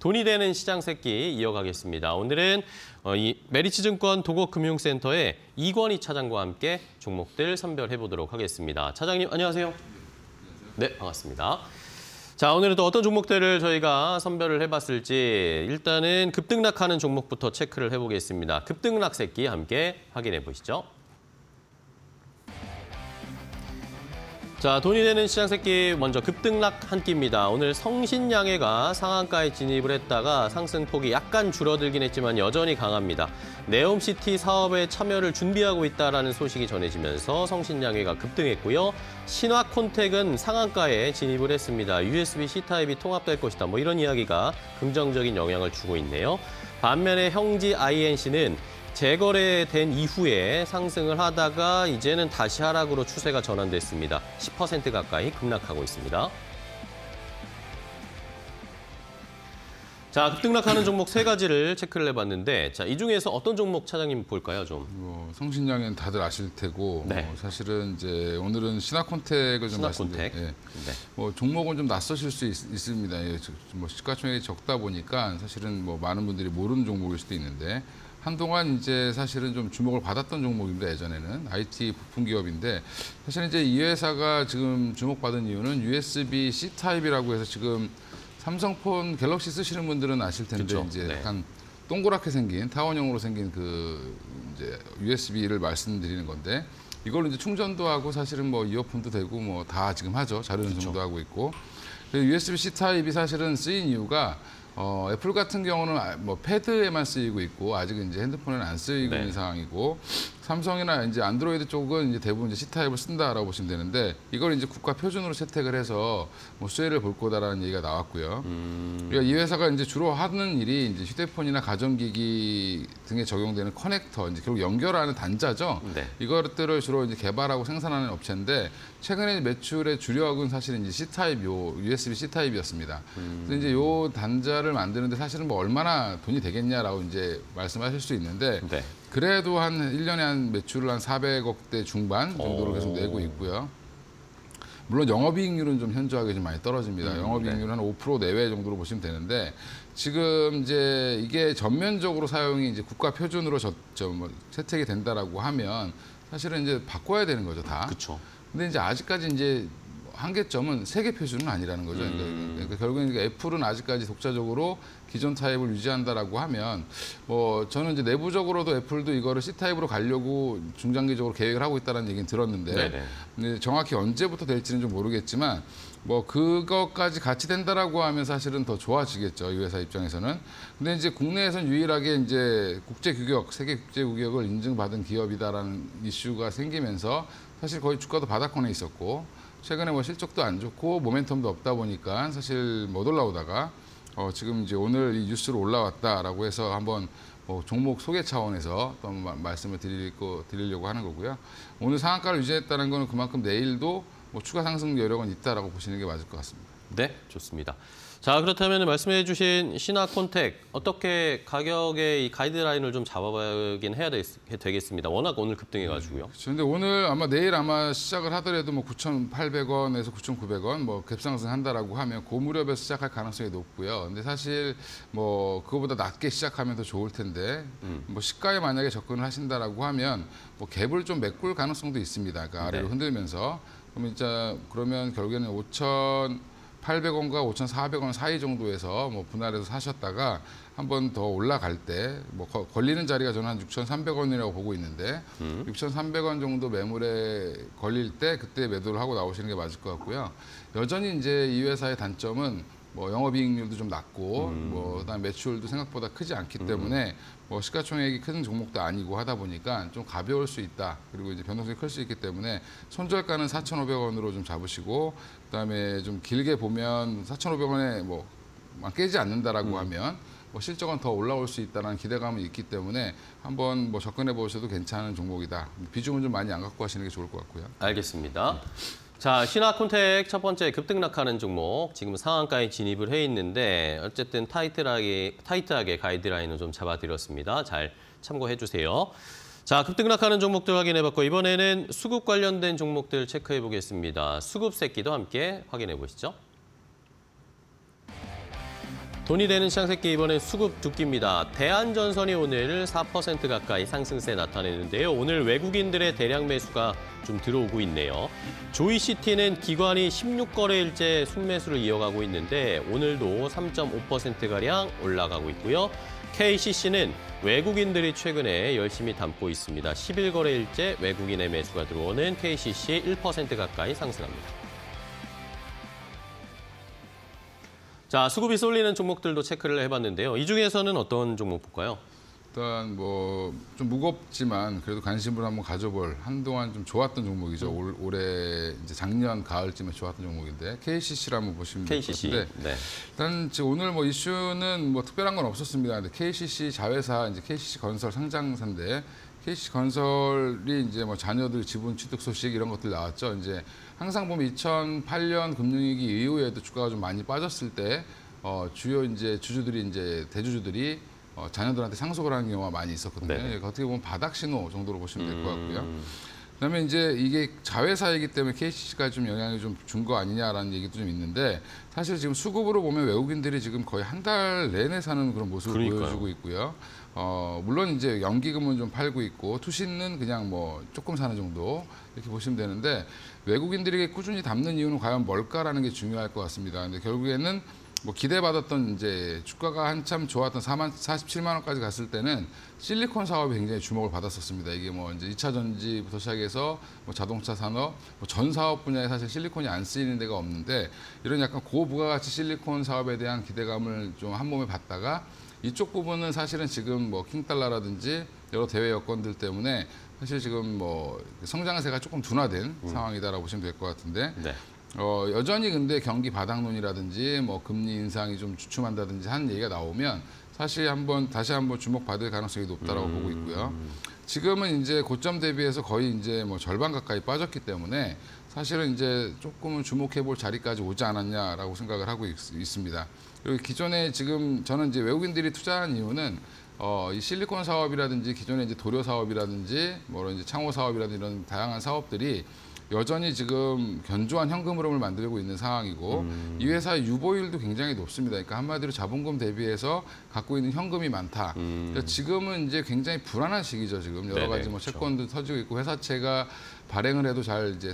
돈이 되는 시장 새끼 이어가겠습니다. 오늘은 이 메리츠증권 도곡금융센터의 이권희 차장과 함께 종목들 선별해 보도록 하겠습니다. 차장님 안녕하세요. 네, 반갑습니다. 자, 오늘은 또 어떤 종목들을 저희가 선별을 해봤을지 일단은 급등락하는 종목부터 체크를 해보겠습니다. 급등락 새끼 함께 확인해 보시죠. 자, 돈이 되는 시장 새끼 먼저 급등락 한 끼입니다. 오늘 성신양해가 상한가에 진입을 했다가 상승폭이 약간 줄어들긴 했지만 여전히 강합니다. 네옴시티 사업에 참여를 준비하고 있다는 소식이 전해지면서 성신양해가 급등했고요. 신화콘텍은 상한가에 진입을 했습니다. USB C타입이 통합될 것이다. 뭐 이런 이야기가 긍정적인 영향을 주고 있네요. 반면에 형지 INC는 재거래된 이후에 상승을 하다가 이제는 다시 하락으로 추세가 전환됐습니다. 10% 가까이 급락하고 있습니다. 자, 급등락하는 종목 세 가지를 체크를 해봤는데, 자, 이 중에서 어떤 종목 차장님 볼까요, 좀? 성신양해는 다들 아실 테고, 네. 사실은 이제 오늘은 신화콘텍을 좀 신화콘텍. 예. 네. 종목은 좀 낯서실 수 있습니다. 예, 시가총액이 적다 보니까 사실은 많은 분들이 모르는 종목일 수도 있는데. 한동안 이제 사실은 좀 주목을 받았던 종목입니다. 예전에는 IT 부품 기업인데 사실 이제 이 회사가 지금 주목받은 이유는 USB C 타입이라고 해서 지금 삼성폰 갤럭시 쓰시는 분들은 아실 텐데 그쵸? 이제 네. 약간 동그랗게 생긴 타원형으로 생긴 그 이제 USB를 말씀드리는 건데 이걸로 이제 충전도 하고 사실은 이어폰도 되고 다 지금 하죠. 자료 전송도 하고 있고. USB C 타입이 사실은 쓰인 이유가 애플 같은 경우는 패드에만 쓰이고 있고 아직은 이제 핸드폰에는 안 쓰이고 있는 상황이고 삼성이나 이제 안드로이드 쪽은 이제 대부분 이제 C 타입을 쓴다라고 보시면 되는데 이걸 이제 국가 표준으로 채택을 해서 수혜를 볼 거다라는 얘기가 나왔고요. 그러니까 이 회사가 이제 주로 하는 일이 이제 휴대폰이나 가전기기 등에 적용되는 커넥터, 이제 결국 연결하는 단자죠. 네. 이것들을 주로 이제 개발하고 생산하는 업체인데 최근에 매출의 주력은 사실은 이제 C 타입, USB C 타입이었습니다. 그래서 이제 요 단자를 만드는데 사실은 얼마나 돈이 되겠냐라고 이제 말씀하실 수 있는데. 네. 그래도 한 1년에 한 매출을 한 400억대 중반 정도로 계속 내고 있고요. 물론 영업이익률은 좀 현저하게 좀 많이 떨어집니다. 영업이익률은 한 5% 내외 정도로 보시면 되는데 지금 이제 이게 전면적으로 사용이 이제 국가 표준으로 채택이 된다라고 하면 사실은 이제 바꿔야 되는 거죠, 다. 그렇죠. 근데 이제 아직까지 이제 한계점은 세계 표준은 아니라는 거죠. 그러니까 결국엔 애플은 아직까지 독자적으로 기존 타입을 유지한다라고 하면 저는 이제 내부적으로도 애플도 이거를 C 타입으로 가려고 중장기적으로 계획을 하고 있다는 얘기는 들었는데 근데 정확히 언제부터 될지는 좀 모르겠지만 그것까지 같이 된다라고 하면 사실은 더 좋아지겠죠, 이 회사 입장에서는. 근데 이제 국내에선 유일하게 이제 국제 규격, 세계 국제 규격을 인증받은 기업이다라는 이슈가 생기면서 사실 거의 주가도 바닥권에 있었고 최근에 실적도 안 좋고 모멘텀도 없다 보니까 사실 못 올라오다가 지금 이제 오늘 이 뉴스로 올라왔다라고 해서 한번 종목 소개 차원에서 또 말씀을 드리려고 하는 거고요. 오늘 상한가를 유지했다는 거는 그만큼 내일도 추가 상승 여력은 있다라고 보시는 게 맞을 것 같습니다. 네, 좋습니다. 자, 그렇다면 말씀해 주신 신화콘텍 어떻게 가격의 이 가이드라인을 좀 잡아봐야긴 해야 되겠습니다. 워낙 오늘 급등해가지고요. 그런데 오늘 내일 시작을 하더라도 9,800원에서 9,900원 갭상승한다라고 하면 그 무렵에서 시작할 가능성이 높고요. 근데 사실 그거보다 낮게 시작하면 더 좋을 텐데 시가에 만약에 접근을 하신다라고 하면 갭을 좀 메꿀 가능성도 있습니다. 그러니까 아래로 흔들면서 그러면 결국에는 5,800원과 5,400원 사이 정도에서 분할해서 사셨다가 한 번 더 올라갈 때 걸리는 자리가 저는 한 6,300원이라고 보고 있는데 6,300원 정도 매물에 걸릴 때 그때 매도를 하고 나오시는 게 맞을 것 같고요. 여전히 이제 이 회사의 단점은 영업이익률도 좀 낮고 그다음 매출도 생각보다 크지 않기 때문에 시가총액이 큰 종목도 아니고 하다 보니까 좀 가벼울 수 있다. 그리고 이제 변동성이 클 수 있기 때문에 손절가는 4,500원으로 좀 잡으시고 그다음에 좀 길게 보면 4,500원에 깨지 않는다라고 하면 실적은 더 올라올 수 있다는 기대감이 있기 때문에 한번 접근해 보셔도 괜찮은 종목이다. 비중은 좀 많이 안 갖고 가시는 게 좋을 것 같고요. 알겠습니다. 자, 신화콘텍 첫 번째 급등락하는 종목, 지금 상한가에 진입을 해 있는데 어쨌든 타이트하게 가이드라인을 좀 잡아드렸습니다. 잘 참고해 주세요. 자, 급등락하는 종목들 확인해봤고 이번에는 수급 관련된 종목들 체크해 보겠습니다. 수급 새끼도 함께 확인해 보시죠. 돈이 되는 시장 새끼 이번엔 수급 두 끼입니다. 대한전선이 오늘 4% 가까이 상승세 나타내는데요. 오늘 외국인들의 대량 매수가 좀 들어오고 있네요. 조이시티는 기관이 16거래일째 순매수를 이어가고 있는데 오늘도 3.5%가량 올라가고 있고요. KCC는 외국인들이 최근에 열심히 담고 있습니다. 11거래일째 외국인의 매수가 들어오는 KCC 1% 가까이 상승합니다. 자, 수급이 쏠리는 종목들도 체크를 해봤는데요. 이 중에서는 어떤 종목 볼까요? 일단 뭐 좀 무겁지만 그래도 관심을 한번 가져볼 한동안 좀 좋았던 종목이죠. 올해 이제 작년 가을쯤에 좋았던 종목인데 KCC를 한번 보시면 될 것 같은데 네. 일단 지금 오늘 뭐 이슈는 뭐 특별한 건 없었습니다. 근데 KCC 자회사 이제 KCC 건설 상장사인데 KCC 건설이 이제 뭐 자녀들 지분 취득 소식 이런 것들 나왔죠. 이제 항상 보면 2008년 금융위기 이후에도 주가가 좀 많이 빠졌을 때 주요 이제 주주들이 이제 대주주들이 자녀들한테 상속을 하는 경우가 많이 있었거든요. 네. 어떻게 보면 바닥 신호 정도로 보시면 될 것 같고요. 그다음에 이제 이게 자회사이기 때문에 KCC가 좀 영향이 좀 준 거 아니냐라는 얘기도 좀 있는데 사실 지금 수급으로 보면 외국인들이 지금 거의 한 달 내내 사는 그런 모습을 그러니까요. 보여주고 있고요. 물론 이제 연기금은 좀 팔고 있고 투신은 그냥 뭐 조금 사는 정도 이렇게 보시면 되는데 외국인들에게 꾸준히 담는 이유는 과연 뭘까라는 게 중요할 것 같습니다. 근데 결국에는 뭐 기대받았던 이제 주가가 한참 좋았던 47만 원까지 갔을 때는 실리콘 사업이 굉장히 주목을 받았었습니다. 이게 뭐 이제 2차 전지부터 시작해서 뭐 자동차 산업, 뭐 전 사업 분야에 사실 실리콘이 안 쓰이는 데가 없는데 이런 약간 고부가가치 실리콘 사업에 대한 기대감을 좀 한 몸에 받다가 이쪽 부분은 사실은 지금 뭐 킹달러라든지 여러 대외 여건들 때문에 사실 지금 뭐 성장세가 조금 둔화된 상황이다라고 보시면 될 것 같은데 네. 여전히 근데 경기 바닥론이라든지 뭐 금리 인상이 좀 주춤한다든지 하는 얘기가 나오면 사실 다시 한번 주목받을 가능성이 높다라고 보고 있고요. 지금은 이제 고점 대비해서 거의 이제 뭐 절반 가까이 빠졌기 때문에 사실은 이제 조금은 주목해볼 자리까지 오지 않았냐라고 생각을 하고 있습니다. 그리고 기존에 지금 저는 이제 외국인들이 투자한 이유는 이 실리콘 사업이라든지 기존의 이제 도료 사업이라든지 뭐 이제 창호 사업이라든지 이런 다양한 사업들이 여전히 지금 견조한 현금 흐름을 만들고 있는 상황이고 이 회사의 유보율도 굉장히 높습니다. 그러니까 한마디로 자본금 대비해서 갖고 있는 현금이 많다. 그러니까 지금은 이제 굉장히 불안한 시기죠. 지금 여러 가지 뭐 그렇죠. 채권도 터지고 있고 회사채가 발행을 해도 잘 이제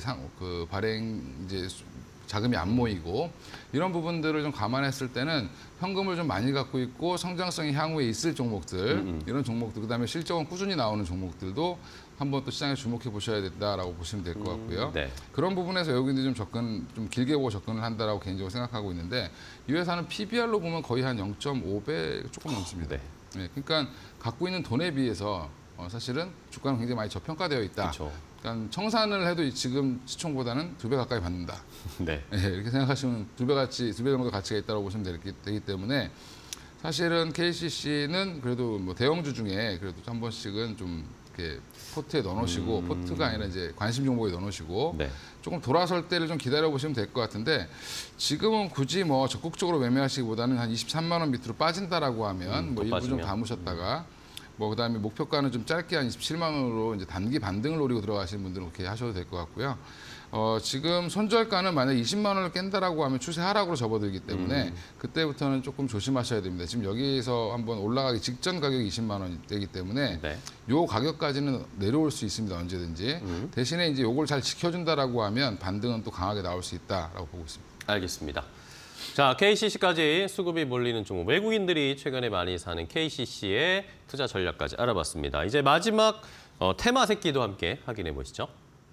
발행 이제 자금이 안 모이고 이런 부분들을 좀 감안했을 때는 현금을 좀 많이 갖고 있고 성장성이 향후에 있을 종목들 이런 종목들 그다음에 실적은 꾸준히 나오는 종목들도 한번 또 시장에 주목해 보셔야 된다라고 보시면 될 것 같고요. 네. 그런 부분에서 외국인들이 좀 길게 보고 접근을 한다라고 개인적으로 생각하고 있는데 이 회사는 PBR로 보면 거의 한 0.5배 조금 넘습니다. 네. 네, 그러니까 갖고 있는 돈에 비해서 사실은 주가는 굉장히 많이 저평가되어 있다. 그렇죠. 그러니까 청산을 해도 지금 시총보다는 2배 가까이 받는다. 네. 네, 이렇게 생각하시면 2배 정도 가치가 있다고 보시면 되기 때문에 사실은 KCC는 그래도 뭐 대형주 중에 그래도 한 번씩은 좀 이렇게 포트에 넣어놓으시고 포트가 아니라 이제 관심 종목에 넣어놓으시고 네. 조금 돌아설 때를 좀 기다려 보시면 될 것 같은데 지금은 굳이 뭐 적극적으로 매매하시기보다는 한 23만 원 밑으로 빠진다라고 하면 뭐 일부 좀 담으셨다가 뭐 그다음에 목표가는 좀 짧게 한 27만 원으로 이제 단기 반등을 노리고 들어가시는 분들은 그렇게 하셔도 될 것 같고요. 지금 손절가는 만약 20만 원을 깬다라고 하면 추세 하락으로 접어들기 때문에 그때부터는 조금 조심하셔야 됩니다. 지금 여기서 한번 올라가기 직전 가격이 20만 원이 되기 때문에 네. 요 가격까지는 내려올 수 있습니다. 언제든지. 대신에 이제 요걸 잘 지켜준다라고 하면 반등은 또 강하게 나올 수 있다라고 보고 있습니다. 알겠습니다. 자, KCC까지 수급이 몰리는 종목, 외국인들이 최근에 많이 사는 KCC의 투자 전략까지 알아봤습니다. 이제 마지막 테마 새끼도 함께 확인해 보시죠.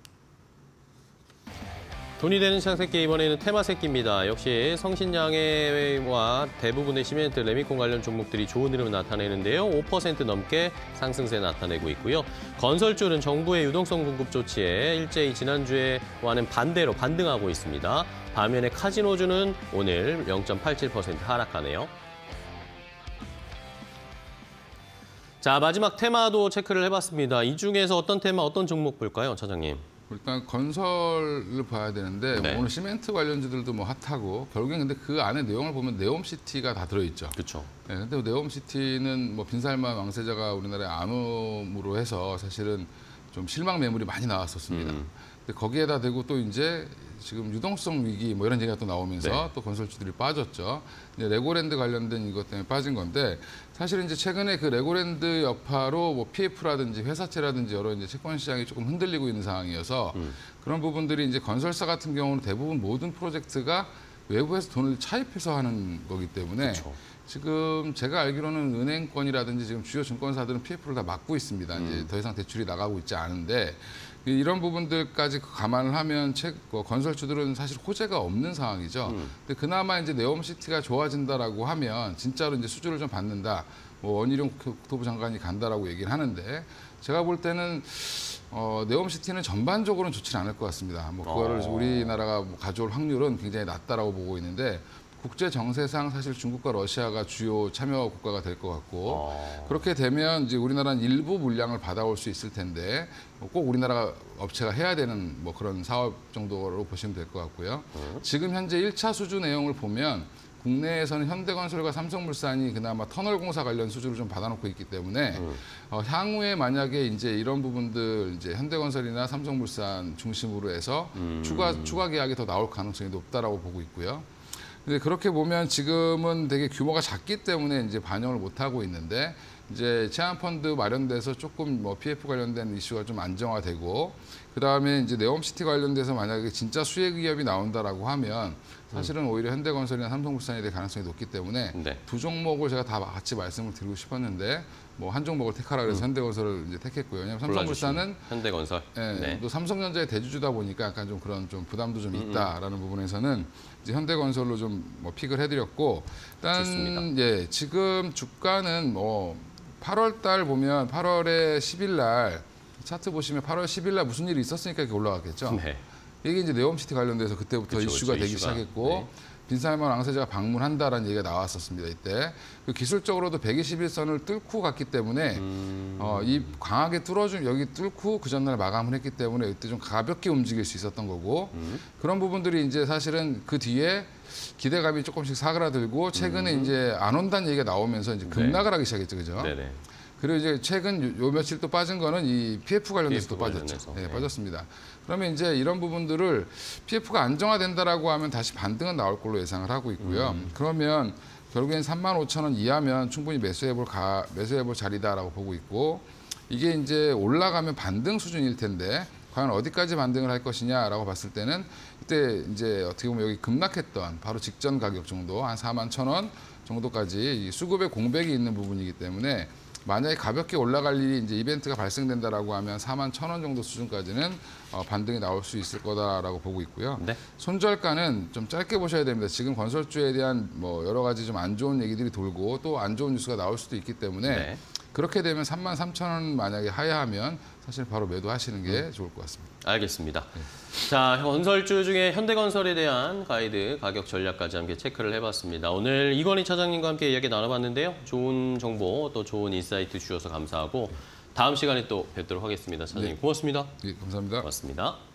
돈이 되는 시장 새끼, 이번에는 테마 새끼입니다. 역시 성신양해와 대부분의 시멘트, 레미콘 관련 종목들이 좋은 흐름을 나타내는데요. 5% 넘게 상승세 나타내고 있고요. 건설주는 정부의 유동성 공급 조치에 일제히 지난주에와는 반대로 반등하고 있습니다. 반면에 카지노주는 오늘 0.87% 하락하네요. 자, 마지막 테마도 체크를 해봤습니다. 이 중에서 어떤 테마, 어떤 종목 볼까요, 차장님? 일단 건설을 봐야 되는데 네. 뭐 오늘 시멘트 관련주들도 뭐 핫하고 결국엔 근데 그 안에 내용을 보면 네옴시티가 다 들어있죠. 그렇죠. 네, 근데 네옴시티는 뭐 빈살만 왕세자가 우리나라의 암음으로 해서 사실은 좀 실망 매물이 많이 나왔었습니다. 근데 거기에다 대고 또 이제 지금 유동성 위기 뭐 이런 얘기가 또 나오면서 네. 또 건설주들이 빠졌죠. 이제 레고랜드 관련된 이것 때문에 빠진 건데 사실은 이제 최근에 그 레고랜드 여파로 뭐 PF라든지 회사채라든지 여러 이제 채권 시장이 조금 흔들리고 있는 상황이어서 그런 부분들이 이제 건설사 같은 경우는 대부분 모든 프로젝트가 외부에서 돈을 차입해서 하는 거기 때문에 그렇죠. 지금 제가 알기로는 은행권이라든지 지금 주요 증권사들은 PF를 다 막고 있습니다. 이제 더 이상 대출이 나가고 있지 않은데 이런 부분들까지 감안을 하면 건설주들은 사실 호재가 없는 상황이죠. 근데 그나마 이제 네옴시티가 좋아진다라고 하면 진짜로 이제 수주를 좀 받는다. 뭐 원희룡 국토부 장관이 간다라고 얘기를 하는데 제가 볼 때는 네옴시티는 전반적으로는 좋지 않을 것 같습니다. 뭐 그거를 우리나라가 뭐 가져올 확률은 굉장히 낮다라고 보고 있는데 국제 정세상 사실 중국과 러시아가 주요 참여 국가가 될 것 같고 그렇게 되면 이제 우리나라는 일부 물량을 받아올 수 있을 텐데 꼭 우리나라 업체가 해야 되는 뭐 그런 사업 정도로 보시면 될 것 같고요. 지금 현재 1차 수주 내용을 보면 국내에서는 현대건설과 삼성물산이 그나마 터널 공사 관련 수주를 좀 받아놓고 있기 때문에 향후에 만약에 이제 이런 부분들 이제 현대건설이나 삼성물산 중심으로 해서 추가 계약이 더 나올 가능성이 높다라고 보고 있고요. 근데 그렇게 보면 지금은 되게 규모가 작기 때문에 이제 반영을 못 하고 있는데 이제 제한펀드 마련돼서 조금 뭐 PF 관련된 이슈가 좀 안정화되고 그 다음에 이제 네옴시티 관련돼서 만약에 진짜 수혜 기업이 나온다라고 하면 사실은 오히려 현대건설이나 삼성물산이 될 가능성이 높기 때문에 네. 두 종목을 제가 다 같이 말씀을 드리고 싶었는데 뭐 한 종목을 택하라 그래서 현대건설을 이제 택했고요. 왜냐하면 삼성물산은 현대건설. 예, 네. 또 삼성전자의 대주주다 보니까 약간 좀 그런 좀 부담도 좀 있다라는 부분에서는 이제 현대건설로 좀 뭐 픽을 해드렸고 일단 좋습니다. 예, 지금 주가는 뭐 8월 달 보면 8월에 10일 날 차트 보시면 8월 10일 날 무슨 일이 있었으니까 이렇게 올라갔겠죠. 네. 이게 이제 네옴시티 관련돼서 그때부터 그쵸, 이슈가 되기 이슈가. 시작했고 네. 빈살만 왕세자가 방문한다라는 얘기가 나왔었습니다. 이때 기술적으로도 121선을 뚫고 갔기 때문에 이 강하게 뚫어준 여기 뚫고 그 전날 마감을 했기 때문에 이때 좀 가볍게 움직일 수 있었던 거고 그런 부분들이 이제 사실은 그 뒤에 기대감이 조금씩 사그라들고 최근에 이제 안 온다는 얘기가 나오면서 이제 급락을 하기 시작했죠, 그죠? 네네. 그리고 이제 최근 요 며칠 또 빠진 거는 이 PF 관련돼서 또 빠졌죠. 관련해서. 네, 네. 빠졌습니다. 그러면 이제 이런 부분들을 PF가 안정화된다라고 하면 다시 반등은 나올 걸로 예상을 하고 있고요. 그러면 결국엔 35,000원 이하면 충분히 매수해볼 자리다라고 보고 있고 이게 이제 올라가면 반등 수준일 텐데 과연 어디까지 반등을 할 것이냐라고 봤을 때는 이때 이제 어떻게 보면 여기 급락했던 바로 직전 가격 정도 한 41,000원 정도까지 이 수급의 공백이 있는 부분이기 때문에 만약에 가볍게 올라갈 일이 이제 이벤트가 발생된다라고 하면 41,000원 정도 수준까지는 반등이 나올 수 있을 거다라고 보고 있고요. 네. 손절가는 좀 짧게 보셔야 됩니다. 지금 건설주에 대한 뭐 여러 가지 좀 안 좋은 얘기들이 돌고 또 안 좋은 뉴스가 나올 수도 있기 때문에 네. 그렇게 되면 33,000원 만약에 하야하면 사실 바로 매도하시는 게 좋을 것 같습니다. 알겠습니다. 자, 건설주 중에 현대건설에 대한 가이드, 가격 전략까지 함께 체크를 해봤습니다. 오늘 이건희 차장님과 함께 이야기 나눠봤는데요. 좋은 정보, 또 좋은 인사이트 주셔서 감사하고 다음 시간에 또 뵙도록 하겠습니다. 차장님 네. 고맙습니다. 예, 감사합니다. 고맙습니다.